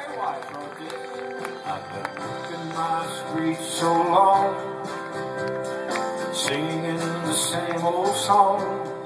I've been walking my streets so long, singing the same old song.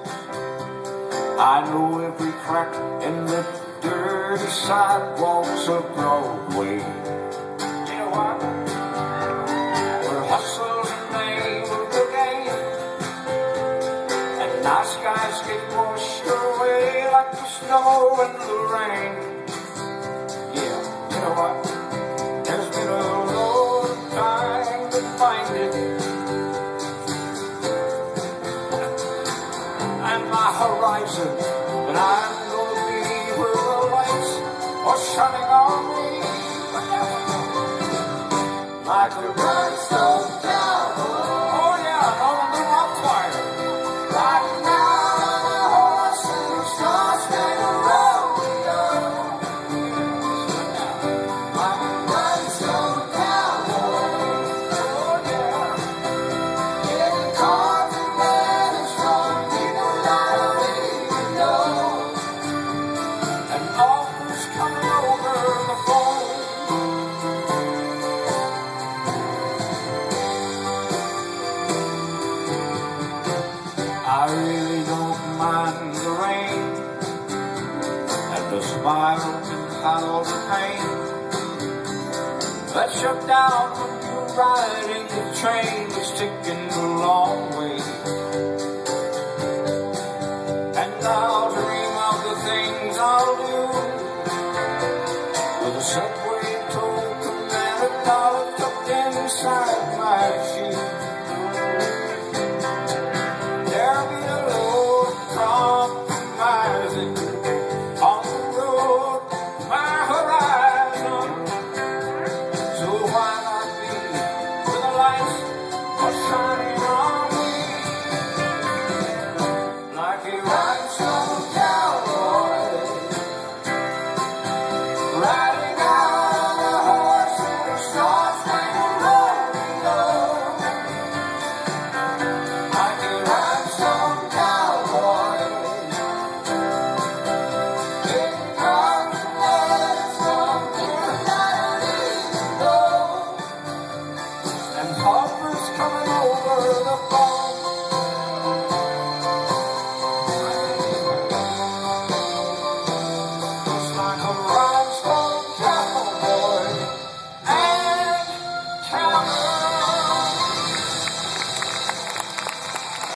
I know every crack in the dirty sidewalks of Broadway. You know what? Where hustle's the name of the game, and nice guys get washed away like the snow and the rain. Yeah, you know what? There's been a long time to find it, and my horizon, but I'm gonna be where the lights are shining on me like a rhinestone cowboy. Oh yeah, on the rock choir. Right now, the horses start spinning around me. Like a rhinestone cowboy. Oh yeah, getting caught in managed from people I don't even know, and offers coming over the phone. I really don't mind the rain and the smile can hide all the pain that's shut down when you're riding the train. It's taking a long way